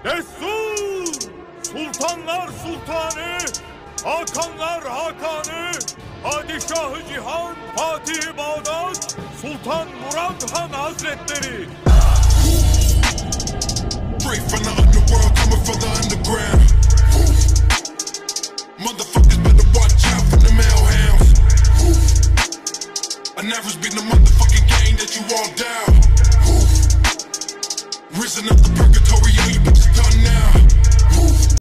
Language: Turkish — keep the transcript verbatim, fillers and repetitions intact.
Destur! Sultanlar Sultanı, Hakanlar Hakanı, Padişahı Cihan, Fatih Bağdat, Sultan Murad Han Hazretleri. Straight from the underworld, coming from the underground. Motherfuckers better watch out from the mailhounds. I never been the motherfucking gang that you all down. Risen up the purgatory, all you bitches done now.